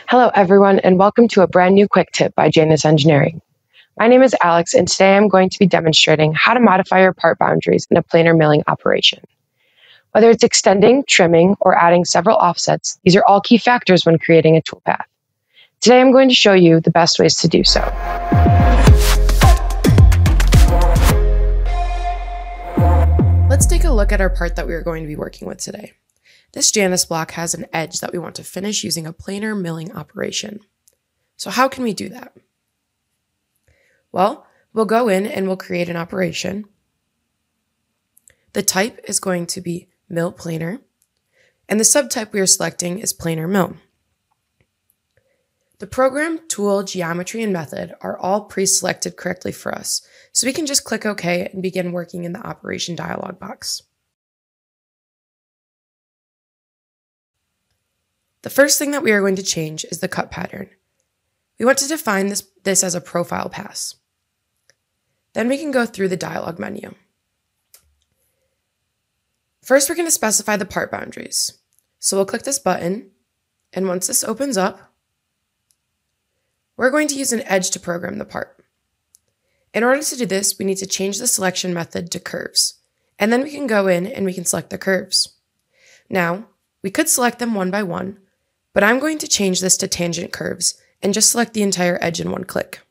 Hello everyone and welcome to a brand new quick tip by JANUS Engineering. My name is Alex and today I'm going to be demonstrating how to modify your part boundaries in a planar milling operation. Whether it's extending, trimming, or adding several offsets, these are all key factors when creating a toolpath. Today I'm going to show you the best ways to do so. Let's take a look at our part that we are going to be working with today. This JANUS block has an edge that we want to finish using a planar milling operation. So how can we do that? Well, we'll go in and we'll create an operation. The type is going to be mill planar, and the subtype we are selecting is planar mill. The program, tool, geometry, and method are all pre-selected correctly for us, so we can just click OK and begin working in the operation dialog box. The first thing that we are going to change is the cut pattern. We want to define this as a profile pass. Then we can go through the dialog menu. First, we're going to specify the part boundaries. So we'll click this button, and once this opens up, we're going to use an edge to program the part. In order to do this, we need to change the selection method to curves, and then we can go in and we can select the curves. Now, we could select them one by one, but I'm going to change this to tangent curves and just select the entire edge in one click.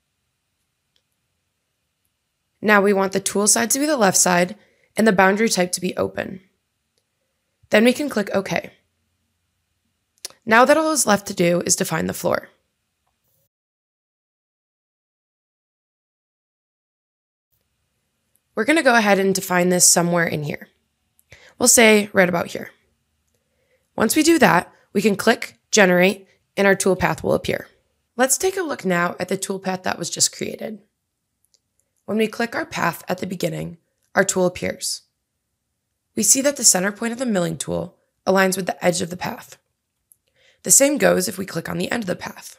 Now we want the tool side to be the left side and the boundary type to be open. Then we can click OK. Now that all is left to do is define the floor. We're going to go ahead and define this somewhere in here. We'll say right about here. Once we do that, we can click Generate and our toolpath will appear. Let's take a look now at the toolpath that was just created. When we click our path at the beginning, our tool appears. We see that the center point of the milling tool aligns with the edge of the path. The same goes if we click on the end of the path.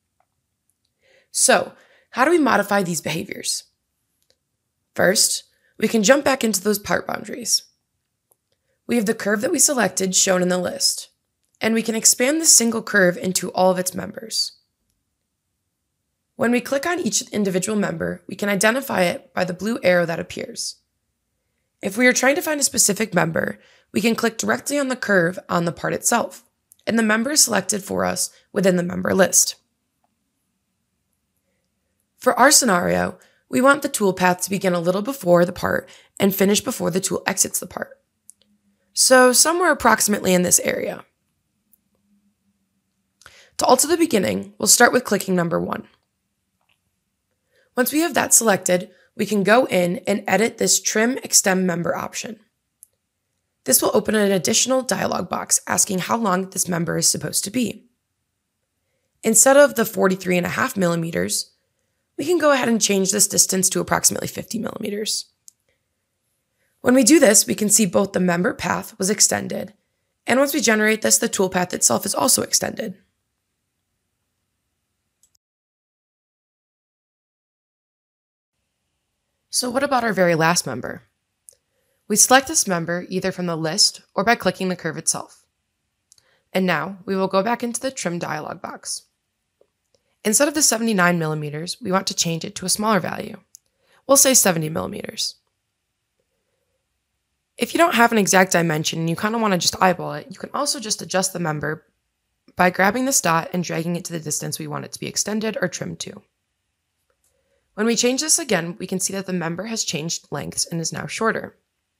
So, how do we modify these behaviors? First, we can jump back into those part boundaries. We have the curve that we selected shown in the list, and we can expand this single curve into all of its members. When we click on each individual member, we can identify it by the blue arrow that appears. If we are trying to find a specific member, we can click directly on the curve on the part itself, and the member is selected for us within the member list. For our scenario, we want the toolpath to begin a little before the part and finish before the tool exits the part. So somewhere approximately in this area. To alter the beginning, we'll start with clicking number 1. Once we have that selected, we can go in and edit this Trim Extend Member option. This will open an additional dialog box asking how long this member is supposed to be. Instead of the 43.5 millimeters, we can go ahead and change this distance to approximately 50 millimeters. When we do this, we can see both the member path was extended, and once we generate this, the toolpath itself is also extended. So what about our very last member? We select this member either from the list or by clicking the curve itself. And now we will go back into the trim dialog box. Instead of the 79 millimeters, we want to change it to a smaller value. We'll say 70 millimeters. If you don't have an exact dimension and you kind of want to just eyeball it, you can also just adjust the member by grabbing this dot and dragging it to the distance we want it to be extended or trimmed to. When we change this again, we can see that the member has changed lengths and is now shorter.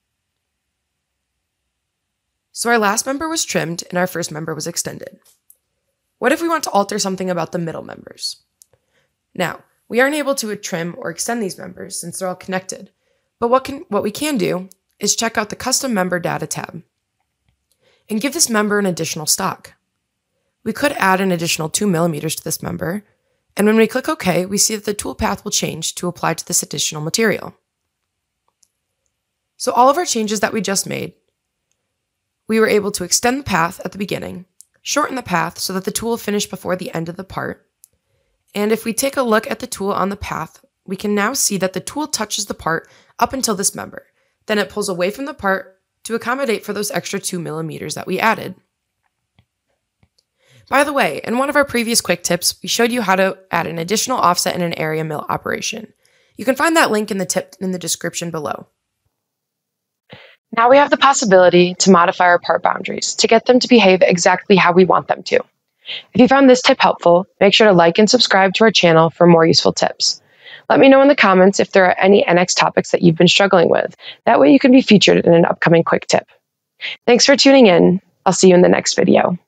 So our last member was trimmed and our first member was extended. What if we want to alter something about the middle members? Now, we aren't able to trim or extend these members since they're all connected, but what we can do is check out the Custom Member Data tab and give this member an additional stock. We could add an additional 2 millimeters to this member, and when we click OK, we see that the toolpath will change to apply to this additional material. So all of our changes that we just made, we were able to extend the path at the beginning, shorten the path so that the tool finished before the end of the part, and if we take a look at the tool on the path, we can now see that the tool touches the part up until this member. Then it pulls away from the part to accommodate for those extra 2 millimeters that we added. By the way, in one of our previous quick tips, we showed you how to add an additional offset in an area mill operation. You can find that link in the tip in the description below. Now we have the possibility to modify our part boundaries to get them to behave exactly how we want them to. If you found this tip helpful, make sure to like and subscribe to our channel for more useful tips. Let me know in the comments if there are any NX topics that you've been struggling with. That way you can be featured in an upcoming quick tip. Thanks for tuning in. I'll see you in the next video.